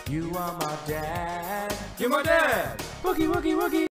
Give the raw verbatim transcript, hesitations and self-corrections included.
You are my dad. You're my dad. Woogie, woogie, woogie.